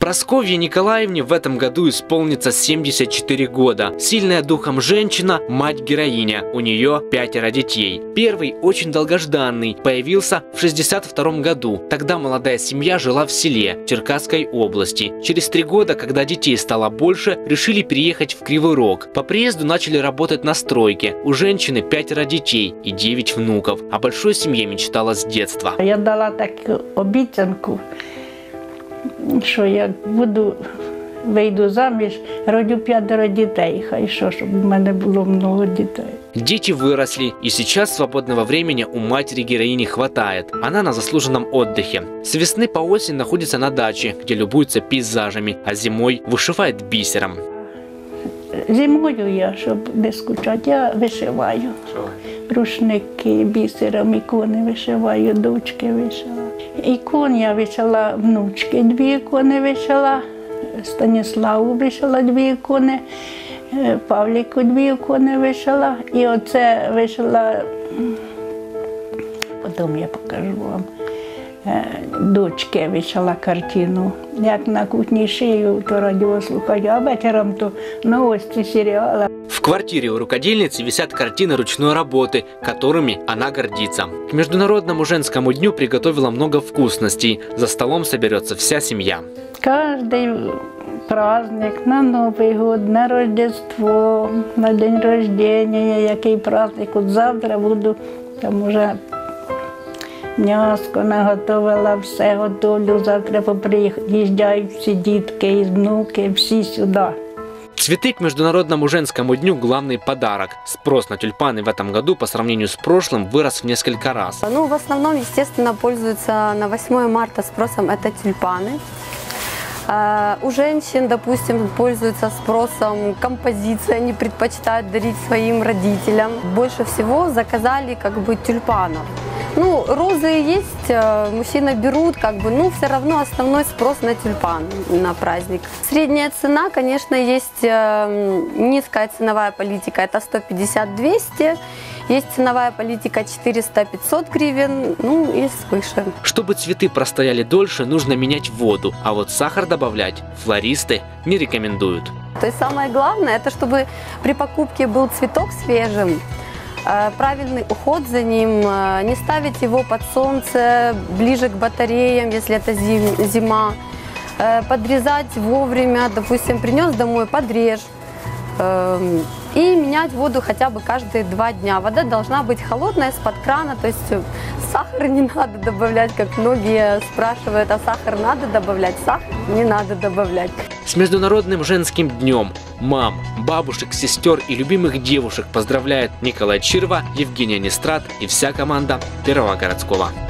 Прасковье Николаевне в этом году исполнится 74 года. Сильная духом женщина, мать-героиня. У нее 5 детей. Первый, очень долгожданный, появился в 62 году. Тогда молодая семья жила в селе Черкасской области. Через 3 года, когда детей стало больше, решили переехать в Кривой Рог. По приезду начали работать на стройке. У женщины 5 детей и 9 внуков. О большой семье мечтала с детства. Я дала таку обіцянку, що як вийду заміж, родю 5 дітей, хай що, щоб у мене було много дітей. Дети выросли, и сейчас свободного времени у матери-героини хватает. Она на заслуженном отдыхе. С весны по осень находится на даче, где любуется пейзажами, а зимой вышивает бисером. Зимою я, щоб не скучати, я вишиваю. Рушники бісером, ікони вишиваю, дочки вишила. Ікон я вишила внучки, 2 ікони вишила, Станіславу вишила 2 ікони, Павліку 2 ікони вишила. І оце вишила, потім я покажу вам, дочки вишила картину. Як на кухні шию, то радіо слухаю, а вечором то новості, серіали. В квартире у рукодельницы висят картины ручной работы, которыми она гордится. К Международному женскому дню приготовила много вкусностей. За столом соберется вся семья. Каждый праздник, на Новый год, на Рождество, на день рождения, який праздник. От завтра буду, там уже м'яско наготовила, все готовлю. Завтра приїжджають всі дітки і внуки, всі сюди. Цветы к Международному женскому дню – главный подарок. Спрос на тюльпаны в этом году по сравнению с прошлым вырос в несколько раз. Ну, в основном, естественно, пользуются на 8 марта спросом это тюльпаны. У женщин, допустим, пользуются спросом композиции, они предпочитают дарить своим родителям. Больше всего заказали тюльпанов. Ну, розы есть, мужчины берут, но все равно основной спрос на тюльпан на праздник. Средняя цена, конечно, есть низкая ценовая политика, это 150-200. Есть ценовая политика 400-500 гривен, ну и свыше. Чтобы цветы простояли дольше, нужно менять воду, а вот сахар добавлять флористы не рекомендуют. То есть самое главное, это чтобы при покупке был цветок свежим, правильный уход за ним, не ставить его под солнце, ближе к батареям, если это зима, подрезать вовремя, допустим, принес домой, подрежь. И менять воду хотя бы каждые 2 дня. Вода должна быть холодная, из-под крана, то есть сахар не надо добавлять, как многие спрашивают, а сахар надо добавлять? Сахар не надо добавлять. С Международным женским днем мам, бабушек, сестер и любимых девушек поздравляют Николай Чирва, Евгения Нестрат и вся команда Первого городского.